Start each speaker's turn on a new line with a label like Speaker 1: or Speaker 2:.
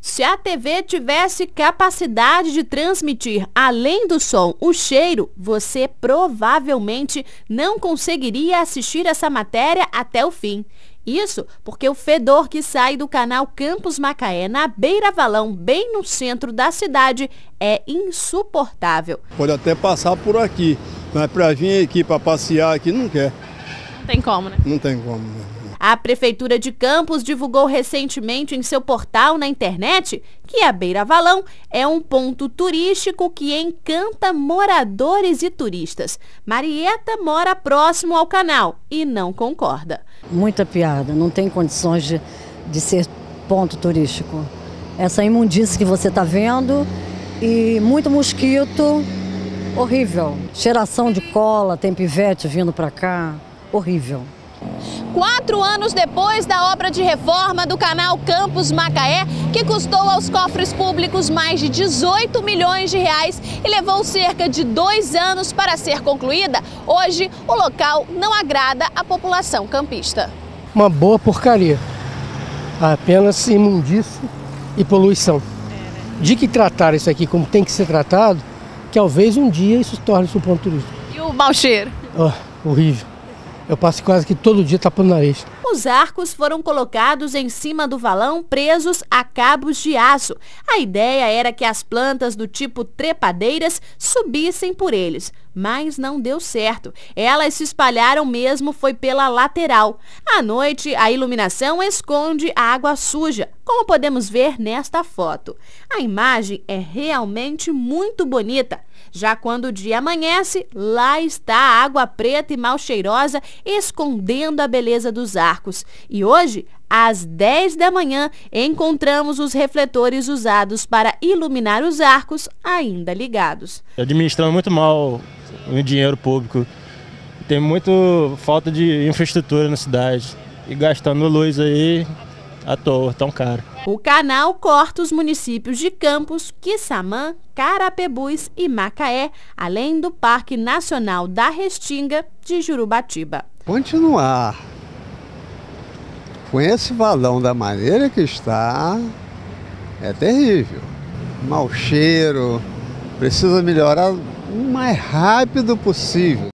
Speaker 1: Se a TV tivesse capacidade de transmitir, além do som, o cheiro, você provavelmente não conseguiria assistir essa matéria até o fim. Isso porque o fedor que sai do canal Campos Macaé, na Beira-Valão, bem no centro da cidade, é insuportável.
Speaker 2: Pode até passar por aqui, mas para vir aqui, para passear aqui, não quer.
Speaker 1: Não tem como, né?
Speaker 2: Não tem como, né?
Speaker 1: A Prefeitura de Campos divulgou recentemente em seu portal na internet que a Beira-Valão é um ponto turístico que encanta moradores e turistas. Marieta mora próximo ao canal e não concorda.
Speaker 3: Muita piada, não tem condições de ser ponto turístico. Essa imundície que você está vendo e muito mosquito, horrível. Cheiração de cola, tem pivete vindo para cá, horrível.
Speaker 1: 4 anos depois da obra de reforma do canal Campos Macaé, que custou aos cofres públicos mais de 18 milhões de reais e levou cerca de 2 anos para ser concluída, hoje o local não agrada a população campista.
Speaker 4: Uma boa porcaria, apenas imundície e poluição. De que tratar isso aqui como tem que ser tratado, talvez um dia isso torne-se um ponto turístico.
Speaker 1: E o mau cheiro?
Speaker 4: Horrível. Eu passo quase que todo dia tapando o nariz.
Speaker 1: Os arcos foram colocados em cima do valão, presos a cabos de aço. A ideia era que as plantas do tipo trepadeiras subissem por eles, mas não deu certo. Elas se espalharam mesmo foi pela lateral. À noite, a iluminação esconde a água suja, como podemos ver nesta foto. A imagem é realmente muito bonita. Já quando o dia amanhece, lá está a água preta e mal cheirosa escondendo a beleza dos arcos. E hoje, às 10 da manhã, encontramos os refletores usados para iluminar os arcos ainda ligados.
Speaker 5: Administrando muito mal o dinheiro público. Tem muita falta de infraestrutura na cidade e gastando luz aí à toa, tão caro.
Speaker 1: O canal corta os municípios de Campos, Quissamã, Carapebus e Macaé, além do Parque Nacional da Restinga de Jurubatiba.
Speaker 6: Continuar com esse valão da maneira que está é terrível. Mau cheiro, precisa melhorar o mais rápido possível.